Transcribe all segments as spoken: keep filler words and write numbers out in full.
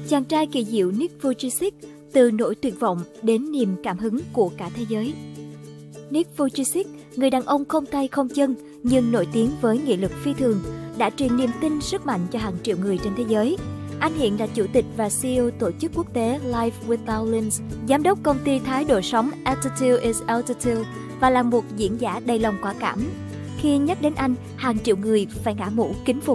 chàng trai kỳ diệu Nick Vujicic từ nỗi tuyệt vọng đến niềm cảm hứng của cả thế giới. Nick Vujicic, người đàn ông không tay không chân nhưng nổi tiếng với nghị lực phi thường, đã truyền niềm tin sức mạnh cho hàng triệu người trên thế giới. Anh hiện là chủ tịch và xê e ô tổ chức quốc tế Life Without Limbs, giám đốc công ty thái độ sống Attitude is Altitude và là một diễn giả đầy lòng quả cảm. Khi nhắc đến anh, hàng triệu người phải ngã mũ kính phục.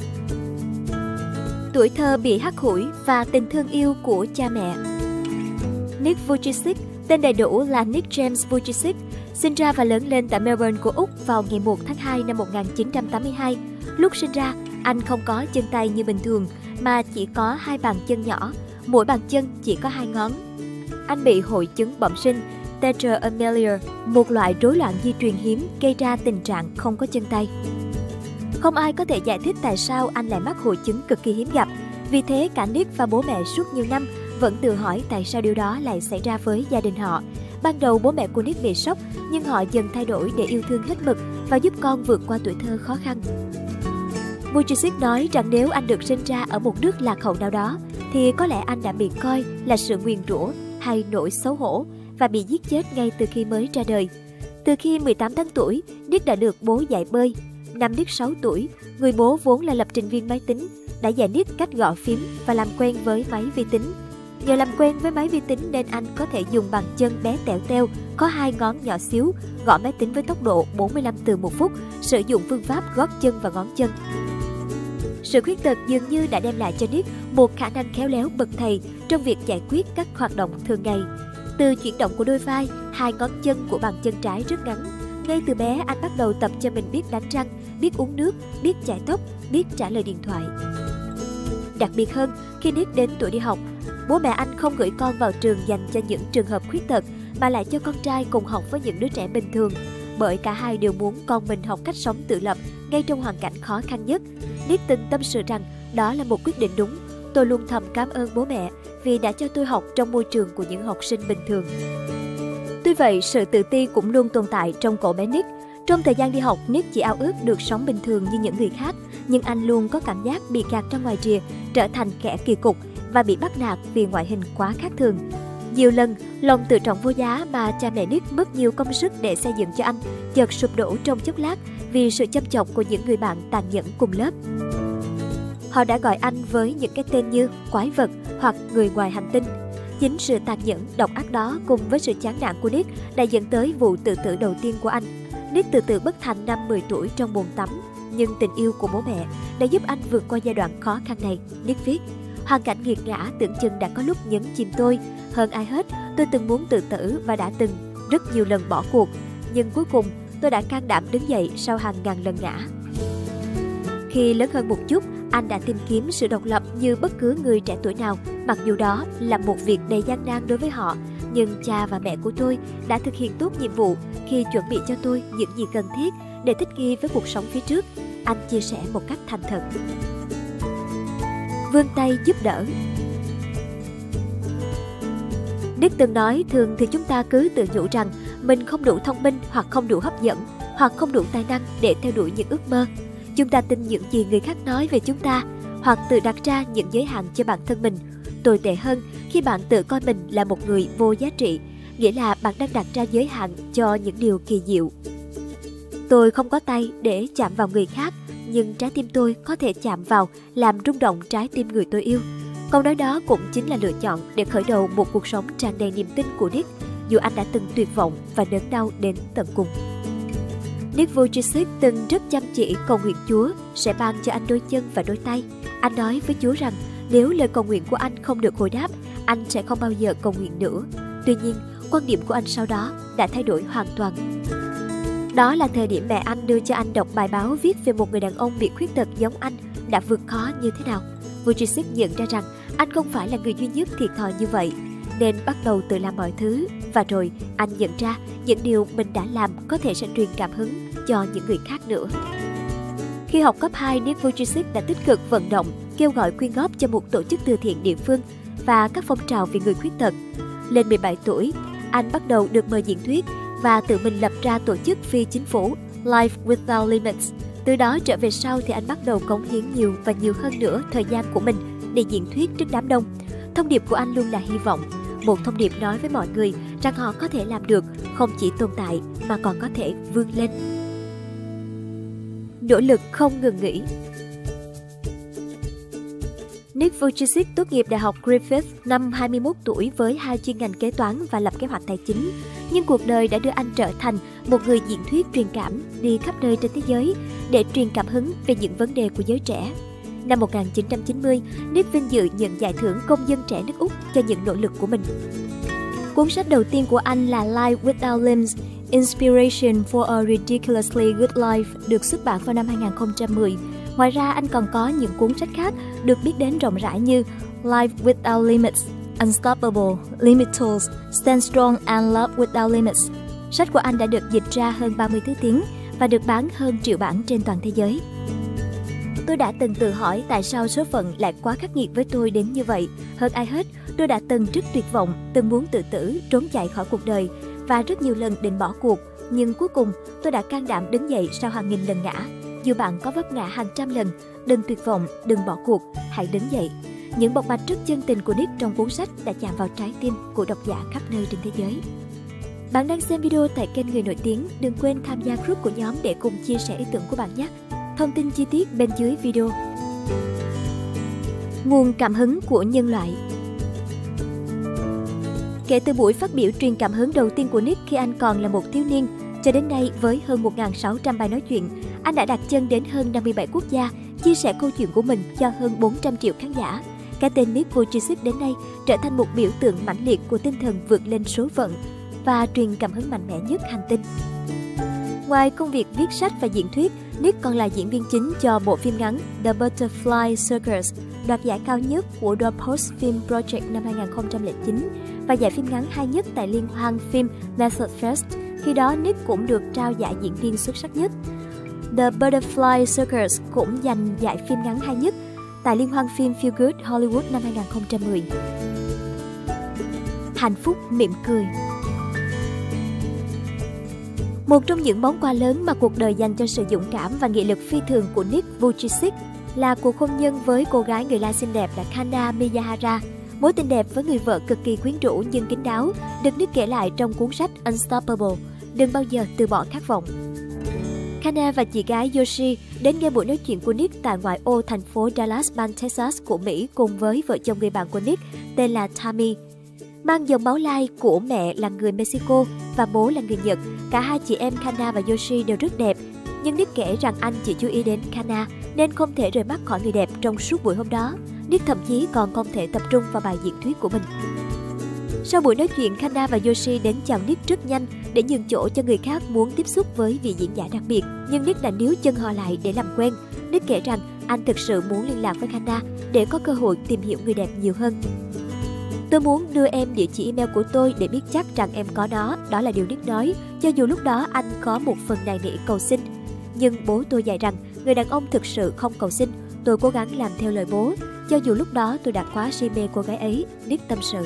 Tuổi thơ bị hắt hủi và tình thương yêu của cha mẹ. Nick Vujicic, tên đầy đủ là Nick James Vujicic, sinh ra và lớn lên tại Melbourne của Úc vào ngày một tháng hai năm một nghìn chín trăm tám mươi hai. Lúc sinh ra, anh không có chân tay như bình thường, mà chỉ có hai bàn chân nhỏ, mỗi bàn chân chỉ có hai ngón. Anh bị hội chứng bẩm sinh tetraamelia, một loại rối loạn di truyền hiếm gây ra tình trạng không có chân tay. Không ai có thể giải thích tại sao anh lại mắc hội chứng cực kỳ hiếm gặp. Vì thế cả Nick và bố mẹ suốt nhiều năm vẫn tự hỏi tại sao điều đó lại xảy ra với gia đình họ. Ban đầu bố mẹ của Nick bị sốc, nhưng họ dần thay đổi để yêu thương hết mực và giúp con vượt qua tuổi thơ khó khăn. Vujicic nói rằng nếu anh được sinh ra ở một nước lạc hậu nào đó, thì có lẽ anh đã bị coi là sự nguyền rủa hay nỗi xấu hổ và bị giết chết ngay từ khi mới ra đời. Từ khi mười tám tháng tuổi, Nick đã được bố dạy bơi. Năm Nick sáu tuổi, người bố vốn là lập trình viên máy tính, đã dạy Nick cách gõ phím và làm quen với máy vi tính. Nhờ làm quen với máy vi tính nên anh có thể dùng bàn chân bé tẹo teo, có hai ngón nhỏ xíu, gõ máy tính với tốc độ bốn mươi lăm từ một phút, sử dụng phương pháp gót chân và ngón chân. Sự khuyết tật dường như đã đem lại cho Nick một khả năng khéo léo bậc thầy trong việc giải quyết các hoạt động thường ngày. Từ chuyển động của đôi vai, hai ngón chân của bàn chân trái rất ngắn. Ngay từ bé, anh bắt đầu tập cho mình biết đánh răng, biết uống nước, biết chải tóc, biết trả lời điện thoại. Đặc biệt hơn, khi Nick đến tuổi đi học, bố mẹ anh không gửi con vào trường dành cho những trường hợp khuyết tật, mà lại cho con trai cùng học với những đứa trẻ bình thường. Bởi cả hai đều muốn con mình học cách sống tự lập, ngay trong hoàn cảnh khó khăn nhất. Nick từng tâm sự rằng đó là một quyết định đúng. Tôi luôn thầm cảm ơn bố mẹ vì đã cho tôi học trong môi trường của những học sinh bình thường. Tuy vậy, sự tự ti cũng luôn tồn tại trong cậu bé Nick. Trong thời gian đi học, Nick chỉ ao ước được sống bình thường như những người khác, nhưng anh luôn có cảm giác bị gạt ra ngoài rìa, trở thành kẻ kỳ cục và bị bắt nạt vì ngoại hình quá khác thường. Nhiều lần, lòng tự trọng vô giá mà cha mẹ Nick mất nhiều công sức để xây dựng cho anh chợt sụp đổ trong chốc lát vì sự châm chọc của những người bạn tàn nhẫn cùng lớp. Họ đã gọi anh với những cái tên như quái vật hoặc người ngoài hành tinh. Chính sự tàn nhẫn, độc ác đó cùng với sự chán nản của Nick đã dẫn tới vụ tự tử đầu tiên của anh. Nick tự tử bất thành năm mười tuổi trong bồn tắm, nhưng tình yêu của bố mẹ đã giúp anh vượt qua giai đoạn khó khăn này. Nick viết, hoàn cảnh nghiệt ngã tưởng chừng đã có lúc nhấn chìm tôi. Hơn ai hết, tôi từng muốn tự tử và đã từng rất nhiều lần bỏ cuộc. Nhưng cuối cùng, tôi đã can đảm đứng dậy sau hàng ngàn lần ngã. Khi lớn hơn một chút, anh đã tìm kiếm sự độc lập như bất cứ người trẻ tuổi nào, mặc dù đó là một việc đầy gian nan đối với họ. Nhưng cha và mẹ của tôi đã thực hiện tốt nhiệm vụ khi chuẩn bị cho tôi những gì cần thiết để thích nghi với cuộc sống phía trước. Anh chia sẻ một cách thành thật. Vươn tay giúp đỡ. Nick từng nói, thường thì chúng ta cứ tự nhủ rằng mình không đủ thông minh hoặc không đủ hấp dẫn hoặc không đủ tài năng để theo đuổi những ước mơ. Chúng ta tin những gì người khác nói về chúng ta hoặc tự đặt ra những giới hạn cho bản thân mình. Tồi tệ hơn khi bạn tự coi mình là một người vô giá trị, nghĩa là bạn đang đặt ra giới hạn cho những điều kỳ diệu. Tôi không có tay để chạm vào người khác, nhưng trái tim tôi có thể chạm vào, làm rung động trái tim người tôi yêu. Câu nói đó cũng chính là lựa chọn để khởi đầu một cuộc sống tràn đầy niềm tin của Nick, dù anh đã từng tuyệt vọng và đớn đau đến tận cùng. Nick Vujicic từng rất chăm chỉ cầu nguyện Chúa sẽ ban cho anh đôi chân và đôi tay. Anh nói với Chúa rằng nếu lời cầu nguyện của anh không được hồi đáp, anh sẽ không bao giờ cầu nguyện nữa. Tuy nhiên, quan điểm của anh sau đó đã thay đổi hoàn toàn. Đó là thời điểm mẹ anh đưa cho anh đọc bài báo viết về một người đàn ông bị khuyết tật giống anh đã vượt khó như thế nào. Vujicic nhận ra rằng anh không phải là người duy nhất thiệt thòi như vậy, nên bắt đầu tự làm mọi thứ. Và rồi anh nhận ra những điều mình đã làm có thể sẽ truyền cảm hứng cho những người khác nữa. Khi học cấp hai, Nick Vujicic đã tích cực vận động, kêu gọi quyên góp cho một tổ chức từ thiện địa phương và các phong trào vì người khuyết tật. Lên mười bảy tuổi, anh bắt đầu được mời diễn thuyết và tự mình lập ra tổ chức phi chính phủ Life Without Limits. Từ đó trở về sau thì anh bắt đầu cống hiến nhiều và nhiều hơn nữa thời gian của mình để diễn thuyết trước đám đông. Thông điệp của anh luôn là hy vọng. Một thông điệp nói với mọi người rằng họ có thể làm được, không chỉ tồn tại mà còn có thể vươn lên. Nỗ lực không ngừng nghỉ. Nick Vujicic tốt nghiệp Đại học Griffith năm hai mươi mốt tuổi với hai chuyên ngành kế toán và lập kế hoạch tài chính. Nhưng cuộc đời đã đưa anh trở thành một người diễn thuyết truyền cảm, đi khắp nơi trên thế giới để truyền cảm hứng về những vấn đề của giới trẻ. Năm một nghìn chín trăm chín mươi, Nick vinh dự nhận giải thưởng công dân trẻ nước Úc cho những nỗ lực của mình. Cuốn sách đầu tiên của anh là Life Without Limbs, Inspiration for a Ridiculously Good Life được xuất bản vào năm hai nghìn không trăm mười. Ngoài ra, anh còn có những cuốn sách khác được biết đến rộng rãi như Life Without Limits, Unstoppable, Limit Tools, Stand Strong and Love Without Limits. Sách của anh đã được dịch ra hơn ba mươi thứ tiếng và được bán hơn triệu bản trên toàn thế giới. Tôi đã từng tự hỏi tại sao số phận lại quá khắc nghiệt với tôi đến như vậy. Hơn ai hết, tôi đã từng rất tuyệt vọng, từng muốn tự tử, trốn chạy khỏi cuộc đời và rất nhiều lần định bỏ cuộc. Nhưng cuối cùng, tôi đã can đảm đứng dậy sau hàng nghìn lần ngã. Dù bạn có vấp ngã hàng trăm lần, đừng tuyệt vọng, đừng bỏ cuộc, hãy đứng dậy. Những bộc bạch rất chân tình của Nick trong cuốn sách đã chạm vào trái tim của độc giả khắp nơi trên thế giới. Bạn đang xem video tại kênh Người Nổi Tiếng, đừng quên tham gia group của nhóm để cùng chia sẻ ý tưởng của bạn nhé. Thông tin chi tiết bên dưới video. Nguồn cảm hứng của nhân loại. Kể từ buổi phát biểu truyền cảm hứng đầu tiên của Nick khi anh còn là một thiếu niên, cho đến nay với hơn một nghìn sáu trăm bài nói chuyện, anh đã đặt chân đến hơn năm mươi bảy quốc gia, chia sẻ câu chuyện của mình cho hơn bốn trăm triệu khán giả. Cái tên Nick Vujicic đến nay trở thành một biểu tượng mãnh liệt của tinh thần vượt lên số phận và truyền cảm hứng mạnh mẽ nhất hành tinh. Ngoài công việc viết sách và diễn thuyết, Nick còn là diễn viên chính cho bộ phim ngắn The Butterfly Circus, đoạt giải cao nhất của Doorpost Film Project năm hai nghìn không trăm lẻ chín và giải phim ngắn hay nhất tại liên hoan phim Method Fest. Khi đó, Nick cũng được trao giải diễn viên xuất sắc nhất. The Butterfly Circus cũng giành giải phim ngắn hay nhất tại liên hoan phim Feel Good Hollywood năm hai nghìn không trăm mười. Hạnh phúc mỉm cười. Một trong những món quà lớn mà cuộc đời dành cho sự dũng cảm và nghị lực phi thường của Nick Vujicic là cuộc hôn nhân với cô gái người La xinh đẹp là Kana Miyahara. Mối tình đẹp với người vợ cực kỳ quyến rũ nhưng kín đáo được Nick kể lại trong cuốn sách Unstoppable, đừng bao giờ từ bỏ khát vọng. Kana và chị gái Yoshi đến nghe buổi nói chuyện của Nick tại ngoại ô thành phố Dallas, bang Texas của Mỹ cùng với vợ chồng người bạn của Nick tên là Tammy. Mang dòng máu lai của mẹ là người Mexico và bố là người Nhật, cả hai chị em Kana và Yoshi đều rất đẹp. Nhưng Nick kể rằng anh chỉ chú ý đến Kana nên không thể rời mắt khỏi người đẹp trong suốt buổi hôm đó. Nick thậm chí còn không thể tập trung vào bài diễn thuyết của mình. Sau buổi nói chuyện, Kana và Yoshi đến chào Nick rất nhanh để nhường chỗ cho người khác muốn tiếp xúc với vị diễn giả đặc biệt. Nhưng Nick đã níu chân họ lại để làm quen. Nick kể rằng anh thực sự muốn liên lạc với Kana để có cơ hội tìm hiểu người đẹp nhiều hơn. Tôi muốn đưa em địa chỉ email của tôi để biết chắc rằng em có nó, đó là điều Nick nói, cho dù lúc đó anh có một phần nài nỉ cầu xin. Nhưng bố tôi dạy rằng người đàn ông thực sự không cầu xin, tôi cố gắng làm theo lời bố, cho dù lúc đó tôi đã quá si mê cô gái ấy, Nick tâm sự.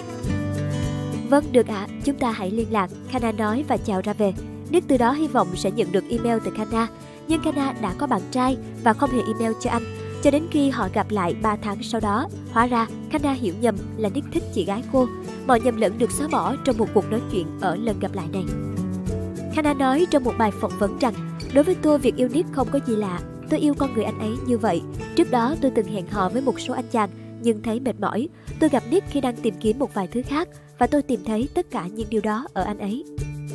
Vâng, được ạ, à, chúng ta hãy liên lạc, Kana nói và chào ra về. Nick từ đó hy vọng sẽ nhận được email từ Kana, nhưng Kana đã có bạn trai và không hề email cho anh. Cho đến khi họ gặp lại ba tháng sau đó, hóa ra Kana hiểu nhầm là Nick thích chị gái cô. Mọi nhầm lẫn được xóa bỏ trong một cuộc nói chuyện ở lần gặp lại này. Kana nói trong một bài phỏng vấn rằng, đối với tôi việc yêu Nick không có gì lạ, tôi yêu con người anh ấy như vậy. Trước đó tôi từng hẹn hò với một số anh chàng nhưng thấy mệt mỏi. Tôi gặp Nick khi đang tìm kiếm một vài thứ khác và tôi tìm thấy tất cả những điều đó ở anh ấy.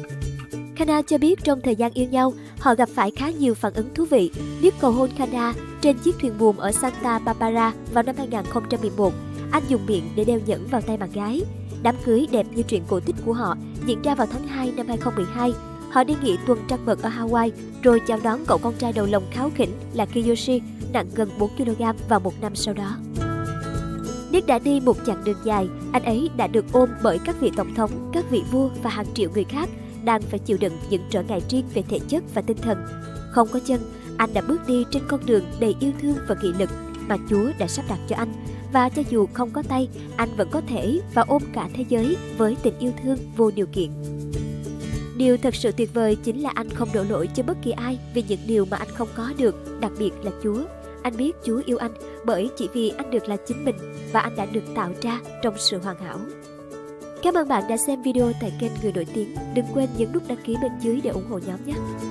Kana cho biết trong thời gian yêu nhau, họ gặp phải khá nhiều phản ứng thú vị. Nick cầu hôn Kana trên chiếc thuyền buồm ở Santa Barbara vào năm hai nghìn không trăm mười một. Anh dùng miệng để đeo nhẫn vào tay bạn gái. Đám cưới đẹp như truyện cổ tích của họ diễn ra vào tháng hai năm hai nghìn không trăm mười hai. Họ đi nghỉ tuần trăng mật ở Hawaii rồi chào đón cậu con trai đầu lông kháu khỉnh là Kiyoshi nặng gần bốn ki lô gam vào một năm sau đó. Nick đã đi một chặng đường dài, anh ấy đã được ôm bởi các vị tổng thống, các vị vua và hàng triệu người khác đang phải chịu đựng những trở ngại riêng về thể chất và tinh thần. Không có chân, anh đã bước đi trên con đường đầy yêu thương và nghị lực mà Chúa đã sắp đặt cho anh. Và cho dù không có tay, anh vẫn có thể và ôm cả thế giới với tình yêu thương vô điều kiện. Điều thật sự tuyệt vời chính là anh không đổ lỗi cho bất kỳ ai vì những điều mà anh không có được, đặc biệt là Chúa. Anh biết Chúa yêu anh bởi chỉ vì anh được là chính mình và anh đã được tạo ra trong sự hoàn hảo. Cảm ơn bạn đã xem video tại kênh Người Nổi Tiếng. Đừng quên nhấn nút đăng ký bên dưới để ủng hộ nhóm nhé.